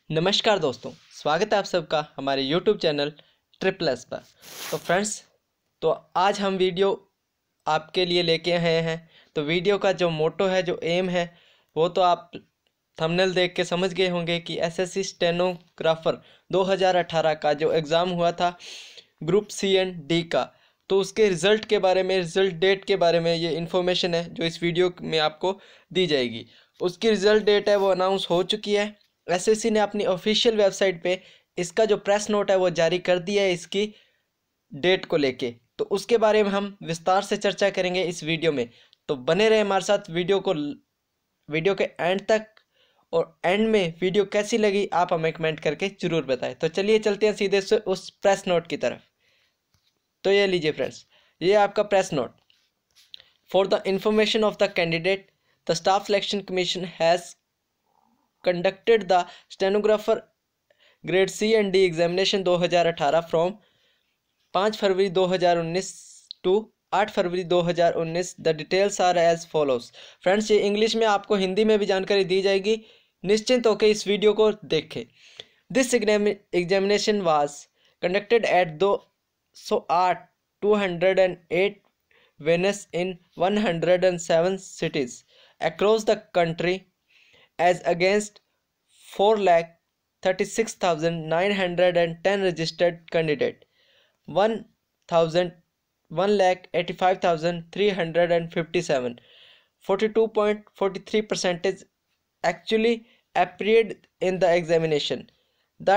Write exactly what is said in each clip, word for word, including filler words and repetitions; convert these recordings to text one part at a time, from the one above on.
नमस्कार दोस्तों, स्वागत है आप सबका हमारे यूट्यूब चैनल ट्रिपल पर। तो फ्रेंड्स, तो आज हम वीडियो आपके लिए लेके आए हैं। तो वीडियो का जो मोटो है, जो एम है, वो तो आप थंबनेल देख के समझ गए होंगे कि एसएससी स्टेनोग्राफर दो हज़ार अठारह का जो एग्ज़ाम हुआ था ग्रुप सी एंड डी का, तो उसके रिज़ल्ट के बारे में, रिज़ल्ट डेट के बारे में ये इन्फॉर्मेशन है जो इस वीडियो में आपको दी जाएगी। उसकी रिज़ल्ट डेट है वो अनाउंस हो चुकी है। एसएससी ने अपनी ऑफिशियल वेबसाइट पे इसका जो प्रेस नोट है वो जारी कर दिया है इसकी डेट को लेके। तो उसके बारे में हम विस्तार से चर्चा करेंगे इस वीडियो में। तो बने रहे हमारे साथ वीडियो को वीडियो के एंड तक। और एंड में वीडियो कैसी लगी आप हमें कमेंट करके ज़रूर बताएं। तो चलिए चलते हैं सीधे से उस प्रेस नोट की तरफ। तो ये लीजिए फ्रेंड्स, ये आपका press note. For the information of the candidate, the Staff Selection Commission has conducted the stenographer grade C and D examination दो हज़ार अठारह from पाँच फरवरी दो हज़ार उन्नीस to आठ फरवरी दो हज़ार उन्नीस। The details are as follows। Friends, ये इंग्लिश में आपको हिंदी में भी जानकारी दी जाएगी, निश्चिंत होकर इस वीडियो को देखें। This examination was conducted at दो सौ आठ two hundred eight venues in one hundred seven cities across the country as against four lakh thirty-six thousand nine hundred ten registered candidate, one thousand one lakh eighty-five thousand three hundred fifty-seven, forty-two point four three percentage actually appeared in the examination. The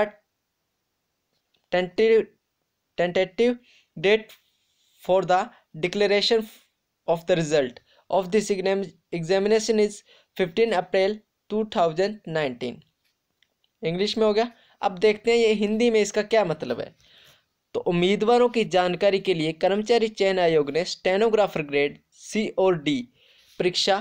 tentative tentative date for the declaration of the result of this examination is fifteen April two thousand nineteen. English में हो गया। अब देखते हैं ये हिंदी में इसका क्या मतलब है। तो उम्मीदवारों की जानकारी के लिए कर्मचारी चयन आयोग ने स्टेनोग्राफर ग्रेड सी और डी परीक्षा,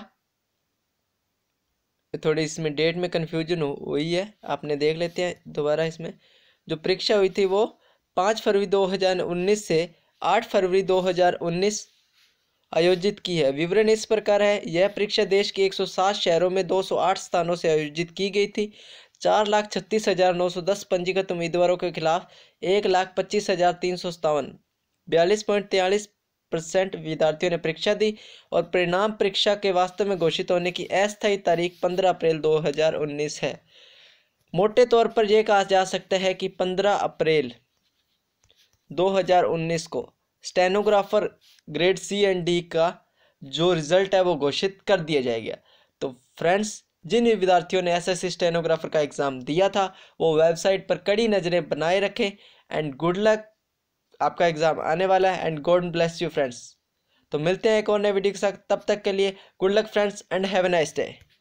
थोड़ी इसमें डेट में कन्फ्यूजन हुई है, आपने देख लेते हैं दोबारा। इसमें जो परीक्षा हुई थी वो पाँच फरवरी दो हज़ार उन्नीस से आठ फरवरी दो हज़ार उन्नीस आयोजित की है। विवरण इस प्रकार है। यह परीक्षा देश के एक सौ सात शहरों में दो सौ आठ स्थानों से आयोजित की गई थी। चार लाख छत्तीस हज़ार नौ सौ दस पंजीकृत उम्मीदवारों के खिलाफ एक लाख पच्चीस हज़ार तीन सौ सत्तावन बयालीस पॉइंट तैंतालीस परसेंट विद्यार्थियों ने परीक्षा दी और परिणाम परीक्षा के वास्तव में घोषित होने की अस्थायी तारीख पंद्रह अप्रैल दो हज़ार उन्नीस है। मोटे तौर पर यह कहा जा सकता है कि पंद्रह अप्रैल दो हज़ार उन्नीस को stenographer grade C and D का जो रिज़ल्ट है वो घोषित कर दिया जाएगा। तो फ्रेंड्स, जिन विद्यार्थियों ने एसएससी स्टेनोग्राफर का एग्ज़ाम दिया था वो वेबसाइट पर कड़ी नज़रें बनाए रखें। एंड गुड लक, आपका एग्ज़ाम आने वाला है। And God bless you friends. तो मिलते हैं एक और नए वीडियो के साथ, तब तक के लिए good luck friends and have a nice day.